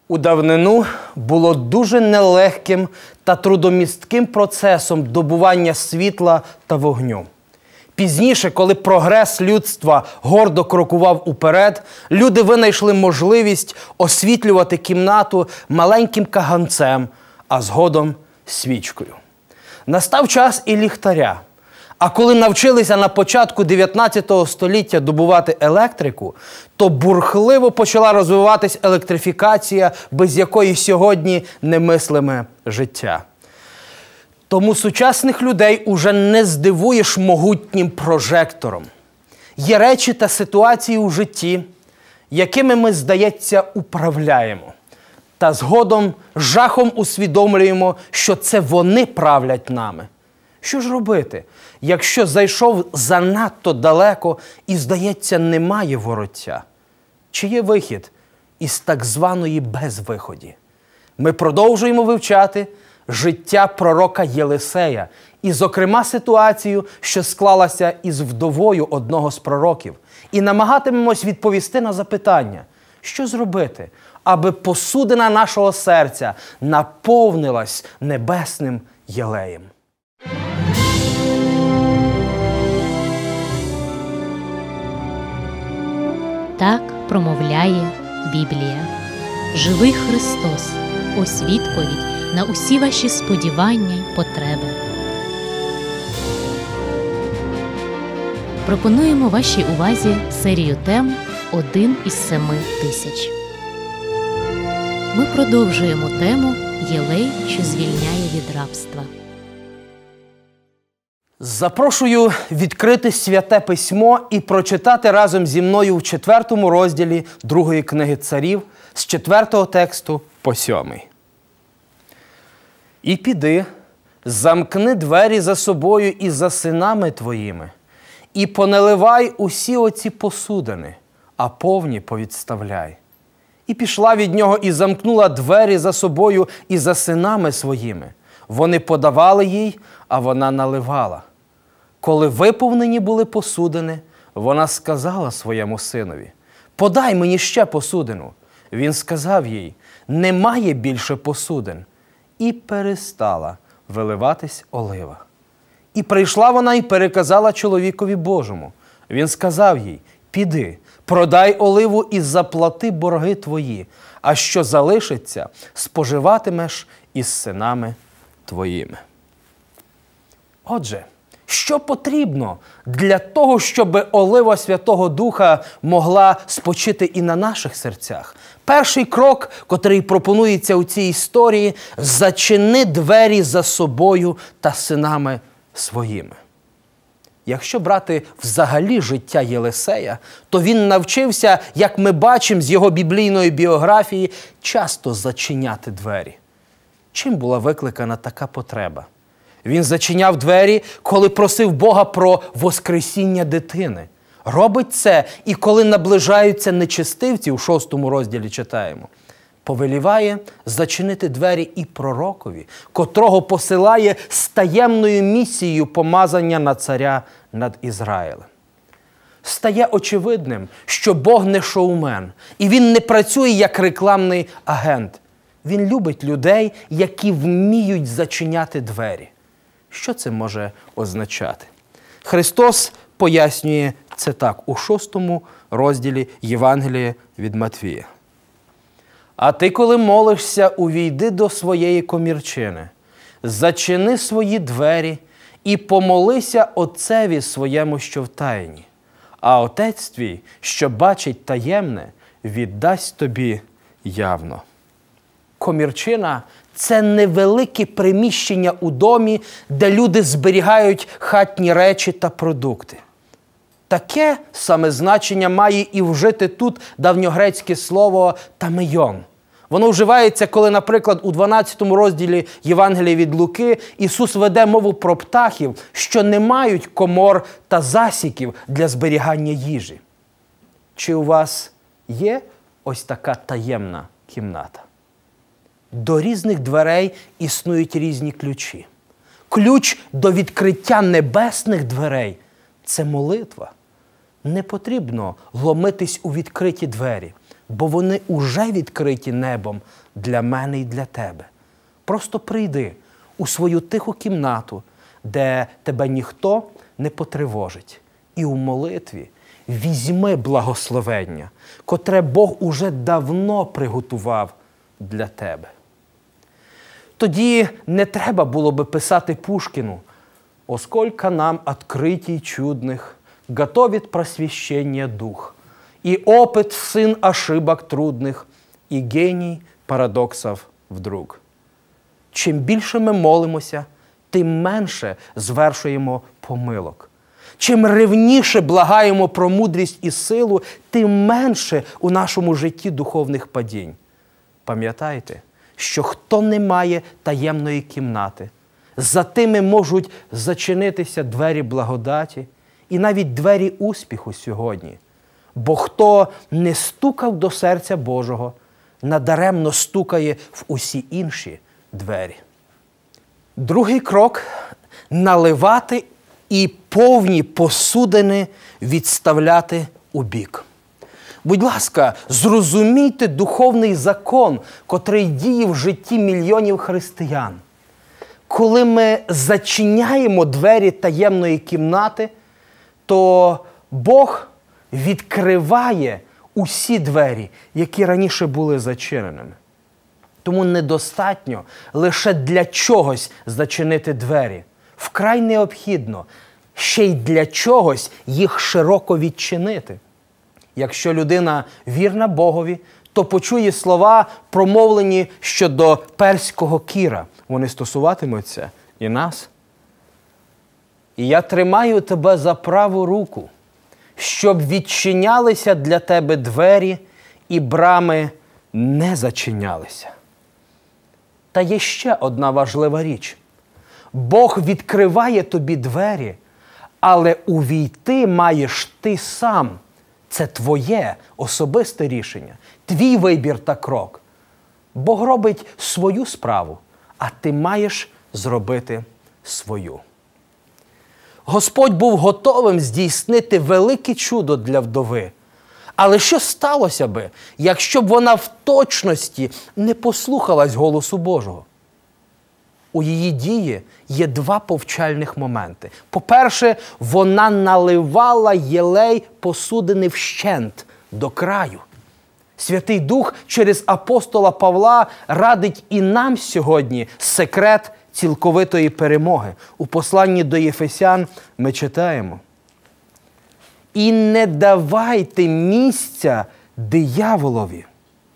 У давнину було дуже нелегким та трудомістким процесом добування світла та вогню. Пізніше, коли прогрес людства гордо крокував уперед, люди винайшли можливість освітлювати кімнату маленьким каганцем, а згодом свічкою. Настав час і ліхтаря. А коли навчилися на початку 19 століття добувати електрику, то бурхливо почала розвиватись електрифікація, без якої сьогодні немислиме життя. Тому сучасних людей уже не здивуєш могутнім прожектором. Є речі та ситуації у житті, якими ми, здається, управляємо. Та згодом жахом усвідомлюємо, що це вони правлять нами. Що ж робити, якщо зайшов занадто далеко і, здається, немає вороття? Чи є вихід із так званої безвиході? Ми продовжуємо вивчати життя пророка Єлисея і, зокрема, ситуацію, що склалася із вдовою одного з пророків. І намагатимемось відповісти на запитання, що зробити, аби посудина нашого серця наповнилась небесним єлеєм. Так промовляє Біблія. Живий Христос, ось відповідь на усі ваші сподівання й потреби. Пропонуємо вашій увазі серію тем «1 із 7 тисяч». Ми продовжуємо тему «Єлей, що звільняє від рабства». Запрошую відкрити Святе Письмо і прочитати разом зі мною в 4 розділі 2 книги Царів з 4 тексту по 7. «І піди, замкни двері за собою і за синами твоїми, і поналивай усі оці посудини, а повні повідставляй. І пішла від нього і замкнула двері за собою і за синами своїми. Вони подавали їй, а вона наливала. Коли виповнені були посудини, вона сказала своєму синові: подай мені ще посудину. Він сказав їй: немає більше посудин. І перестала виливатись олива. І прийшла вона і переказала чоловікові Божому. Він сказав їй: піди, продай оливу і заплати борги твої, а що залишиться, споживатимеш із синами твоїми. Отже, що потрібно для того, щоб олива Святого Духа могла спочити і на наших серцях? Перший крок, котрий пропонується у цій історії – зачини двері за собою та синами своїми. Якщо брати взагалі життя Єлисея, то він навчився, як ми бачимо з його біблійної біографії, часто зачиняти двері. Чим була викликана така потреба? Він зачиняв двері, коли просив Бога про воскресіння дитини. Робить це і коли наближаються нечестивці, у 6 розділі читаємо. Повеліває зачинити двері і пророкові, котрого посилає з таємною місією помазання на царя над Ізраїлем. Стає очевидним, що Бог не шоумен, і Він не працює як рекламний агент. Він любить людей, які вміють зачиняти двері. Що це може означати? Христос пояснює це так у 6 розділі Євангелія від Матвія. А ти, коли молишся, увійди до своєї комірчини, зачини свої двері і помолися Отцеві своєму, що в тайні. А Отець твій, що бачить таємне, віддасть тобі явно. Комірчина – це невелике приміщення у домі, де люди зберігають хатні речі та продукти. Таке саме значення має і вжити тут давньогрецьке слово «тамейон». Воно вживається, коли, наприклад, у 12 розділі Євангелія від Луки Ісус веде мову про птахів, що не мають комор та засіків для зберігання їжі. Чи у вас є ось така таємна кімната? До різних дверей існують різні ключі. Ключ до відкриття небесних дверей – це молитва. Не потрібно ломитись у відкриті двері. бо вони уже відкриті небом для мене і для тебе. Просто прийди у свою тиху кімнату, де тебе ніхто не потривожить. І у молитві візьми благословення, котре Бог уже давно приготував для тебе. Тоді не треба було би писати Пушкіну: «Осколько нам открытий чудных готовит просвещение дух, и опыт сын ошибок трудных, и геній парадоксів вдруг». Чим більше ми молимося, тим менше звершуємо помилок. Чим ревніше благаємо про мудрість і силу, тим менше у нашому житті духовних падінь. Пам'ятайте, що хто не має таємної кімнати, за тими можуть зачинитися двері благодаті і навіть двері успіху сьогодні. Бо хто не стукав до серця Божого, надаремно стукає в усі інші двері. Другий крок – наливати і повні посудини відставляти у бік. Будь ласка, зрозумійте духовний закон, котрий діє в житті мільйонів християн. Коли ми зачиняємо двері таємної кімнати, то Бог відкриває усі двері, які раніше були зачиненими. Тому недостатньо лише для чогось зачинити двері. Вкрай необхідно ще й для чогось їх широко відчинити. Якщо людина вірна Богові, то почує слова, промовлені щодо перського кіра. Вони стосуватимуться і нас. «І я тримаю тебе за праву руку, щоб відчинялися для тебе двері, і брами не зачинялися». Та є ще одна важлива річ. Бог відкриває тобі двері, але увійти маєш ти сам. Це твоє особисте рішення, твій вибір та крок. Бог робить свою справу, а ти маєш зробити свою. Господь був готовим здійснити велике чудо для вдови. Але що сталося би, якщо б вона в точності не послухалась голосу Божого? У її дії є два повчальних моменти. По-перше, вона наливала єлей посудини вщент до краю. Святий Дух через апостола Павла радить і нам сьогодні секрет цілковитої перемоги. У посланні до Єфесян ми читаємо: «І не давайте місця дияволові,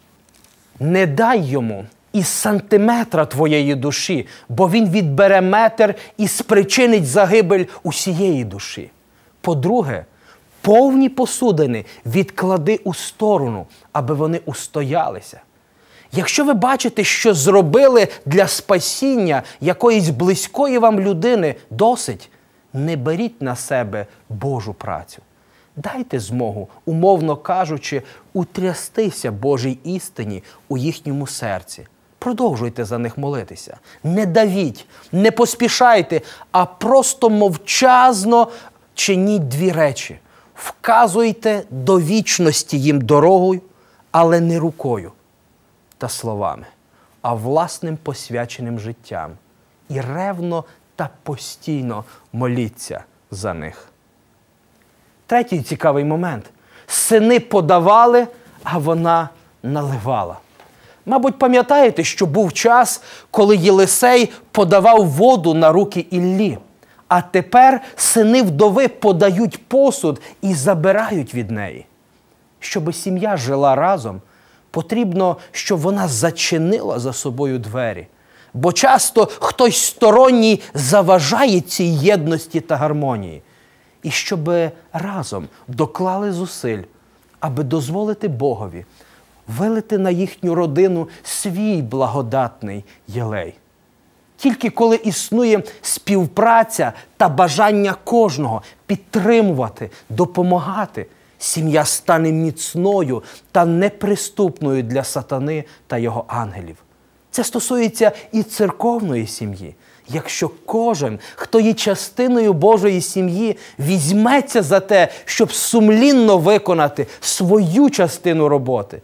не дай йому із сантиметра твоєї душі, бо він відбере метр і спричинить загибель усієї душі». По-друге, повні посудини відклади у сторону, аби вони устоялися. Якщо ви бачите, що зробили для спасіння якоїсь близької вам людини досить, не беріть на себе Божу працю. Дайте змогу, умовно кажучи, утрястися Божій істині у їхньому серці. Продовжуйте за них молитися. Не давіть, не поспішайте, а просто мовчазно чиніть дві речі. Вказуйте до вічності їм дорогою, але не рукою та словами, а власним посвяченим життям. І ревно та постійно моліться за них. Третій цікавий момент. Сини подавали, а вона наливала. Мабуть, пам'ятаєте, що був час, коли Єлисей подавав воду на руки Іллі. А тепер сини вдови подають посуд і забирають від неї. Щоби сім'я жила разом, потрібно, щоб вона зачинила за собою двері. Бо часто хтось сторонній заважає цій єдності та гармонії. І щоби разом доклали зусиль, аби дозволити Богові вилити на їхню родину свій благодатний єлей. Тільки коли існує співпраця та бажання кожного підтримувати, допомагати, сім'я стане міцною та неприступною для сатани та його ангелів. Це стосується і церковної сім'ї. Якщо кожен, хто є частиною Божої сім'ї, візьметься за те, щоб сумлінно виконати свою частину роботи,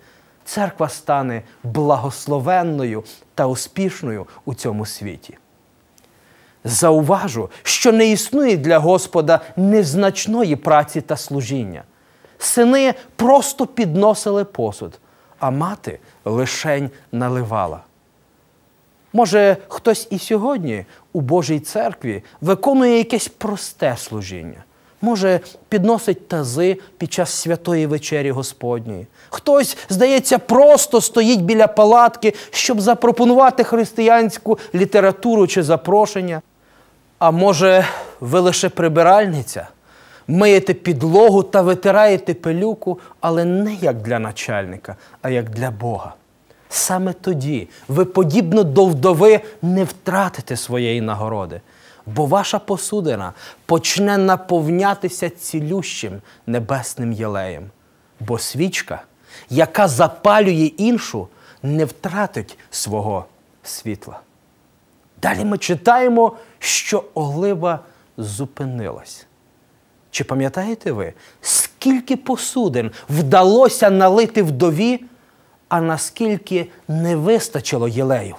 церква стане благословенною та успішною у цьому світі. Зауважу, що не існує для Господа незначної праці та служіння. Сини просто підносили посуд, а мати лишень наливала. Може, хтось і сьогодні у Божій церкві виконує якесь просте служіння. Може, підносить тази під час святої вечері Господньої. Хтось, здається, просто стоїть біля палатки, щоб запропонувати християнську літературу чи запрошення. А може, ви лише прибиральниця? Миєте підлогу та витираєте пилюку, але не як для начальника, а як для Бога. Саме тоді ви, подібно до вдови, не втратите своєї нагороди, бо ваша посудина почне наповнятися цілющим небесним єлеєм. Бо свічка, яка запалює іншу, не втратить свого світла. Далі ми читаємо, що олива зупинилась. Чи пам'ятаєте ви, скільки посудин вдалося налити вдові, а наскільки не вистачило єлею?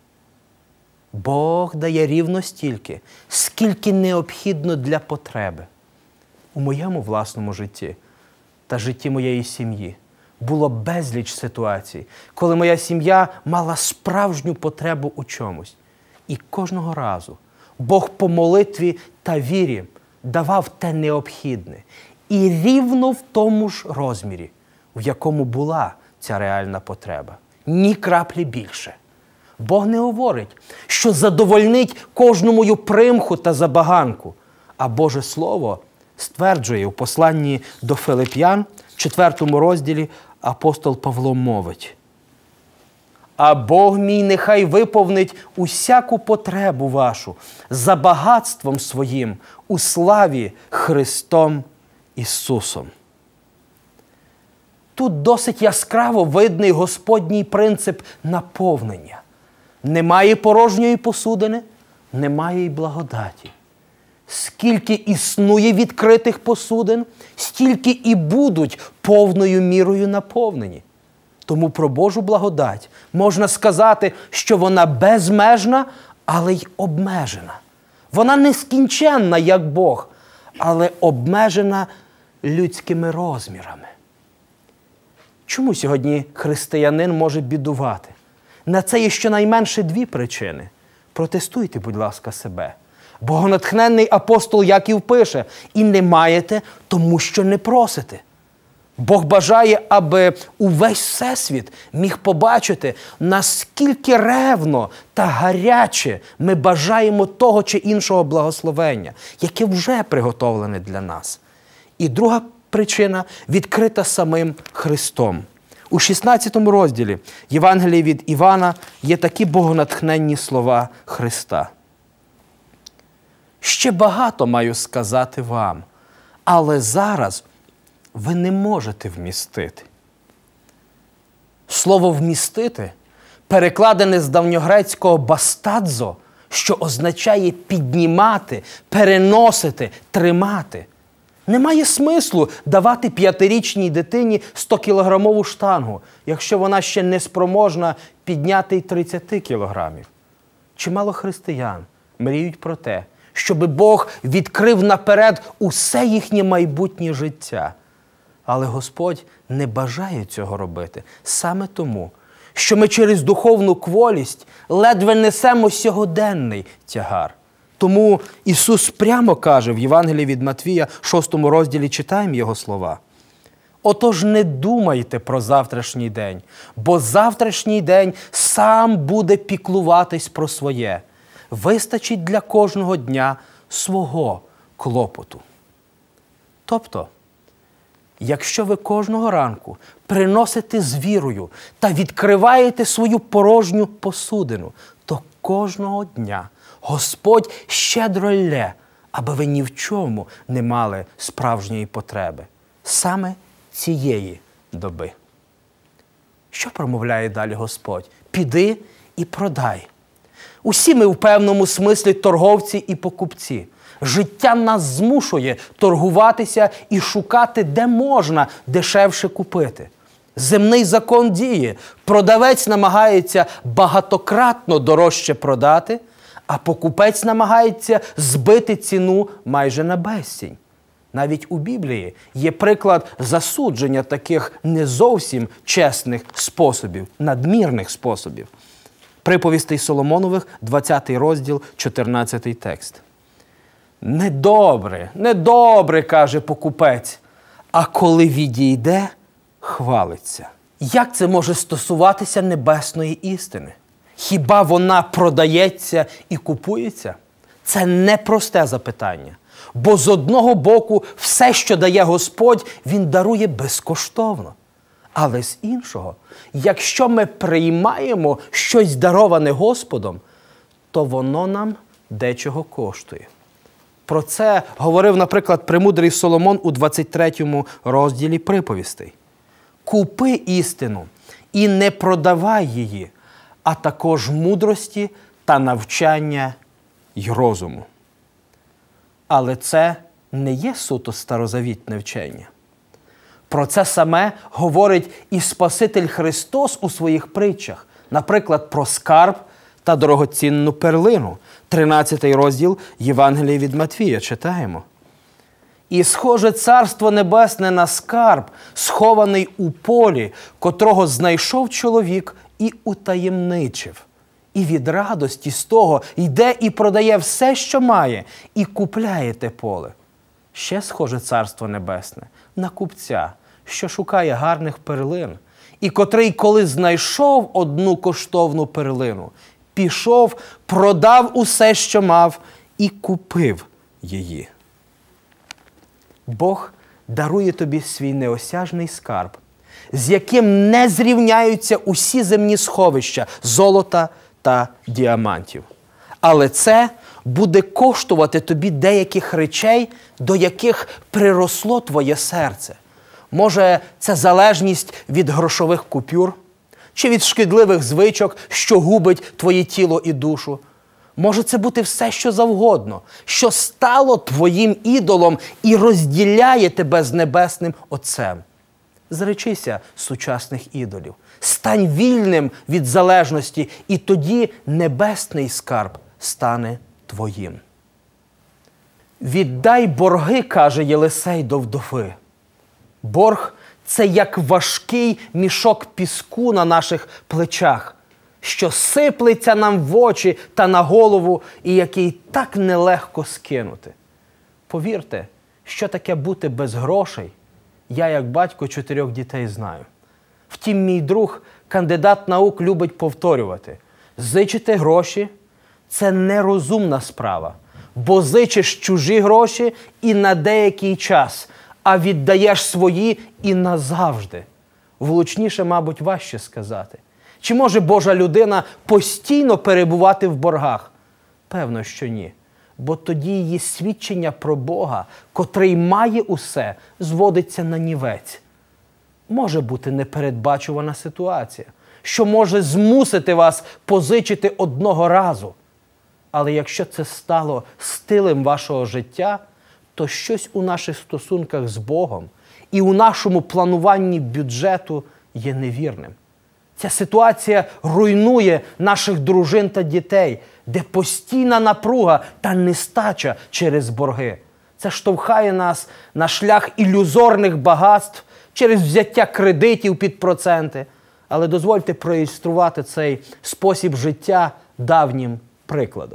Бог дає рівно стільки, скільки необхідно для потреби. У моєму власному житті та житті моєї сім'ї було безліч ситуацій, коли моя сім'я мала справжню потребу у чомусь. І кожного разу Бог по молитві та вірі давав те необхідне. І рівно в тому ж розмірі, в якому була ця реальна потреба. Ні краплі більше. Бог не говорить, що задовольнить кожну мою примху та забаганку. А Боже Слово стверджує у посланні до Филип'ян, 4 розділі, апостол Павло мовить: «А Бог мій нехай виповнить усяку потребу вашу за багатством своїм у славі Христом Ісусом». Тут досить яскраво видний Господній принцип наповнення. Немає порожньої посудини, немає й благодаті. Скільки існує відкритих посудин, стільки і будуть повною мірою наповнені. Тому про Божу благодать можна сказати, що вона безмежна, але й обмежена. Вона нескінченна, як Бог, але обмежена людськими розмірами. Чому сьогодні християнин може бідувати? На це є щонайменше 2 причини. Протестуйте, будь ласка, себе. Богонатхненний апостол Яків пише: «І не маєте, тому що не просите». Бог бажає, аби увесь всесвіт міг побачити, наскільки ревно та гаряче ми бажаємо того чи іншого благословення, яке вже приготовлене для нас. І друга причина відкрита самим Христом. У 16 розділі Євангелії від Івана є такі богонатхненні слова Христа. «Ще багато маю сказати вам, але зараз ви не можете вмістити». Слово «вмістити» перекладене з давньогрецького «бастадзо», що означає піднімати, переносити, тримати. Немає смислу давати 5-річній дитині 100-кілограмову штангу, якщо вона ще не спроможна підняти й 30 кілограмів. Чимало християн мріють про те, щоби Бог відкрив наперед усе їхнє майбутнє життя. Але Господь не бажає цього робити саме тому, що ми через духовну кволість ледве несемо сьогоденний тягар. Тому Ісус прямо каже в Євангелії від Матвія, 6 розділі, читаємо Його слова: «Отож не думайте про завтрашній день, бо завтрашній день сам буде піклуватись про своє. Вистачить для кожного дня свого клопоту». Тобто, якщо ви кожного ранку приносите з вірою та відкриваєте свою порожню посудину, то кожного дня Господь щедро лє, аби ви ні в чому не мали справжньої потреби. Саме цієї доби. Що промовляє далі Господь? «Піди і продай». Усі ми в певному смислі торговці і покупці. Життя нас змушує торгуватися і шукати, де можна дешевше купити. Земний закон діє. Продавець намагається багатократно дорожче продати, а покупець намагається збити ціну майже на безцінь. Навіть у Біблії є приклад засудження таких не зовсім чесних способів, надмірних способів. Приповістей Соломонових, 20 розділ, 14 текст. «Недобре, недобре, – каже покупець, а коли відійде, хвалиться». Як це може стосуватися небесної істини? Хіба вона продається і купується? Це непросте запитання. Бо з одного боку все, що дає Господь, Він дарує безкоштовно. Але з іншого, якщо ми приймаємо щось дароване Господом, то воно нам дечого коштує. Про це говорив, наприклад, премудрий Соломон у 23 розділі приповістей. «Купи істину і не продавай її, а також мудрості та навчання й розуму». Але це не є суто старозавітне вчення. Про це саме говорить і Спаситель Христос у своїх притчах. Наприклад, про скарб та дорогоцінну перлину. 13 розділ Євангелія від Матвія читаємо. «І схоже царство небесне на скарб, схований у полі, котрого знайшов чоловік і утаємничив. І від радості з того йде і продає все, що має, і купляє те поле. Ще схоже царство небесне на купця, що шукає гарних перлин, і котрий, коли знайшов одну коштовну перлину, пішов, продав усе, що мав, і купив її». Бог дарує тобі свій неосяжний скарб, з яким не зрівняються усі земні сховища золота та діамантів. Але це буде коштувати тобі деяких речей, до яких приросло твоє серце. Може, це залежність від грошових купюр, чи від шкідливих звичок, що губить твоє тіло і душу. Може це бути все, що завгодно, що стало твоїм ідолом і розділяє тебе з Небесним Отцем. Зречися сучасних ідолів. Стань вільним від залежності, і тоді небесний скарб стане твоїм. «Віддай борги, – каже Єлисей до вдови». Борг – це як важкий мішок піску на наших плечах, що сиплеться нам в очі та на голову, і який так нелегко скинути. Повірте, що таке бути без грошей, я, як батько 4 дітей, знаю. Втім, мій друг, кандидат наук, любить повторювати: зичити гроші – це нерозумна справа, бо зичиш чужі гроші і на деякий час, а віддаєш свої і назавжди. Влучніше, мабуть, важче сказати. Чи може Божа людина постійно перебувати в боргах? Певно, що ні. Бо тоді її свідчення про Бога, котрий має усе, зводиться на нівець. Може бути непередбачувана ситуація, що може змусити вас позичити одного разу. Але якщо це стало стилем вашого життя, то щось у наших стосунках з Богом і у нашому плануванні бюджету є невірним. Ця ситуація руйнує наших дружин та дітей, де постійна напруга та нестача через борги. Це штовхає нас на шлях ілюзорних багатств через взяття кредитів під проценти. Але дозвольте проілюструвати цей спосіб життя давнім прикладом.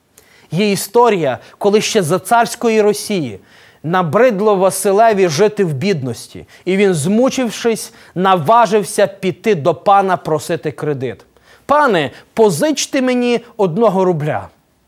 Є історія, коли ще за царської Росії набридло Василеві жити в бідності, і він, змучившись, наважився піти до пана просити кредит. «Пане, позичте мені 1 рубля.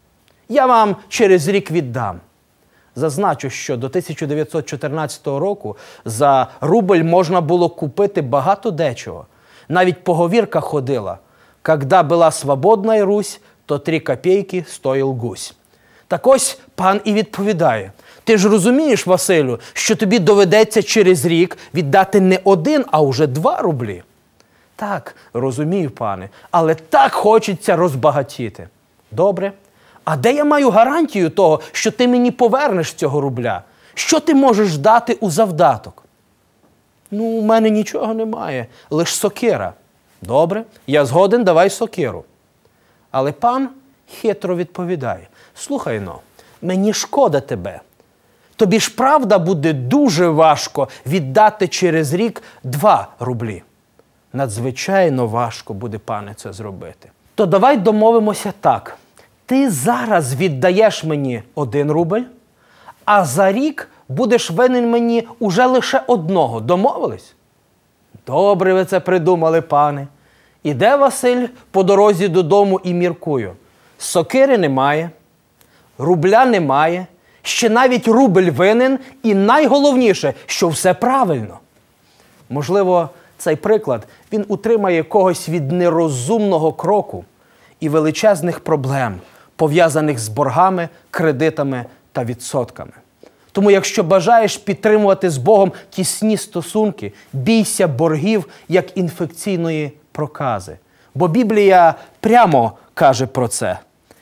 Я вам через рік віддам». Зазначу, що до 1914 року за рубль можна було купити багато дечого. Навіть поговірка ходила: «Когда була свободна Русь, то 3 копійки стоїл гусь». Так ось пан і відповідає: «Ти ж розумієш, Василю, що тобі доведеться через рік віддати не 1, а уже 2 рублі». «Так, розумію, пане, але так хочеться розбагатіти». «Добре, а де я маю гарантію того, що ти мені повернеш цього рубля? Що ти можеш дати у завдаток?» Ну, у мене нічого немає, лише сокира. Добре, я згоден, давай сокиру. Але пан хитро відповідає: слухай-но, мені шкода тебе. Тобі ж правда буде дуже важко віддати через рік 2 рублі. Надзвичайно важко буде, пане, це зробити. То давай домовимося так. Ти зараз віддаєш мені 1 рубль, а за рік будеш винен мені уже лише 1. Домовились? Добре ви це придумали, пане. Іде Василь по дорозі додому і міркує. Сокири немає, рубля немає, ще навіть рубль винен, і найголовніше, що все правильно. Можливо, цей приклад, він утримає когось від нерозумного кроку і величезних проблем, пов'язаних з боргами, кредитами та відсотками. Тому якщо бажаєш підтримувати з Богом тісні стосунки, бійся боргів, як інфекційної прокази. Бо Біблія прямо каже про це.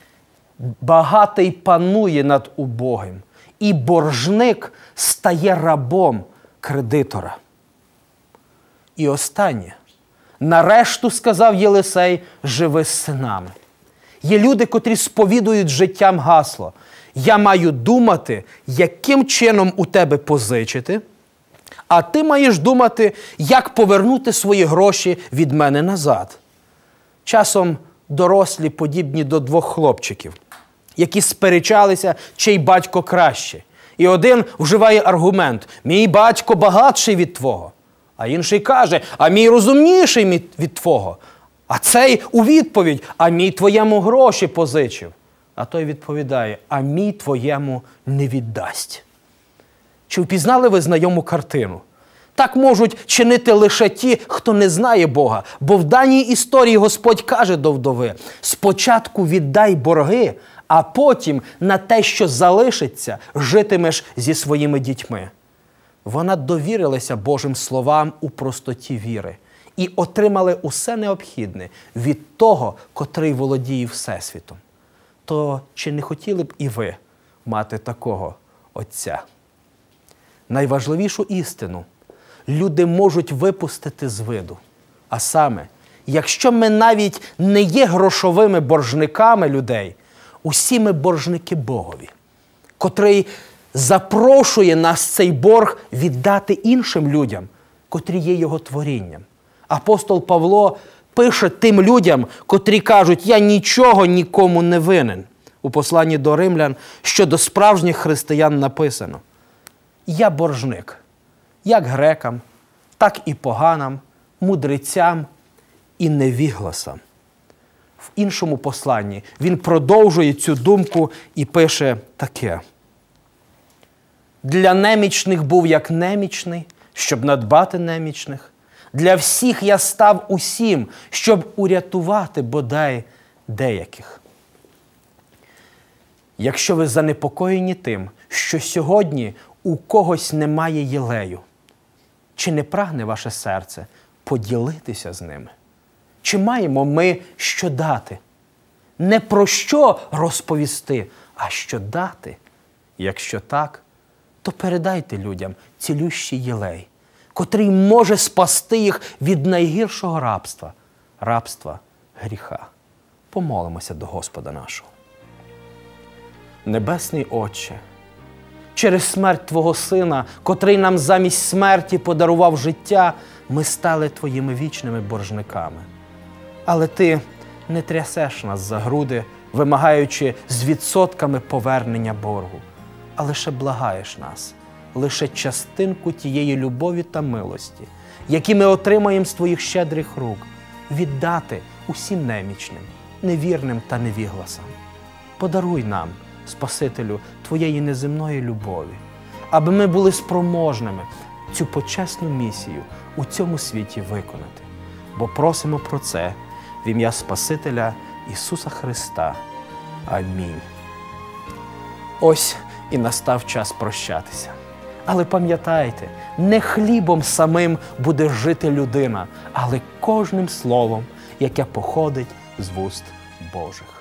Багатий панує над убогим, і боржник стає рабом кредитора. І останнє. Нарешту, сказав Єлисей, живи з синами. Є люди, котрі сповідують життям гасло: я маю думати, яким чином у тебе позичити, а ти маєш думати, як повернути свої гроші від мене назад. Часом дорослі подібні до 2 хлопчиків, які сперечалися, чий батько краще. І один вживає аргумент: мій батько багатший від твого. А інший каже: а мій розумніший від твого. А цей у відповідь: а мій твоєму гроші позичив. А той відповідає: а мій твоєму не віддасть. Чи впізнали ви знайому картину? Так можуть чинити лише ті, хто не знає Бога. Бо в даній історії Господь каже до вдови: спочатку віддай борги, а потім на те, що залишиться, житимеш зі своїми дітьми. Вона довірилася Божим словам у простоті віри і отримали усе необхідне від того, котрий володіє Всесвітом. То чи не хотіли б і ви мати такого Отця? Найважливішу істину люди можуть випустити з виду. А саме, якщо ми навіть не є грошовими боржниками людей, усі ми боржники Богові, котрий запрошує нас цей борг віддати іншим людям, котрі є його творінням. Апостол Павло пише тим людям, котрі кажуть: я нічого нікому не винен. У посланні до римлян щодо справжніх християн написано: я боржник, як грекам, так і поганам, мудрецям і невігласам. В іншому посланні він продовжує цю думку і пише таке: для немічних був як немічний, щоб надбати немічних. Для всіх я став усім, щоб урятувати бодай деяких. Якщо ви занепокоєні тим, що сьогодні у когось немає єлею, чи не прагне ваше серце поділитися з ними? Чи маємо ми що дати? Не про що розповісти, а що дати? Якщо так, то передайте людям цілющий єлей, котрий може спасти їх від найгіршого рабства – рабства гріха. Помолимося до Господа нашого. Небесний Отче, через смерть Твого Сина, котрий нам замість смерті подарував життя, ми стали Твоїми вічними боржниками. Але Ти не трясеш нас за груди, вимагаючи з відсотками повернення боргу, а лише благаєш нас, лише частинку тієї любові та милості, які ми отримаємо з Твоїх щедрих рук, віддати усім немічним, невірним та невігласам. Подаруй нам, Спасителю, Твоєї неземної любові, аби ми були спроможними цю почесну місію у цьому світі виконати. Бо просимо про це в ім'я Спасителя Ісуса Христа. Амінь. Ось і настав час прощатися. Але пам'ятайте, не хлібом самим буде жити людина, але кожним словом, яке походить з вуст Божих.